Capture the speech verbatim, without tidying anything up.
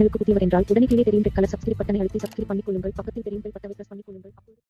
சேனலுக்கு புதியவர் என்றால் உடனே கீழே தெரியும் ரெட் கலர் சப்ஸ்கிரைப் பட்டனை அழுத்தி சப்ஸ்கிரைப் பண்ணிக் கொள்ளுங்கள். பக்கத்தில் தெரியும் பெல் பட்டனை பிரஸ் பண்ணிக் கொள்ளுங்கள். அப்போது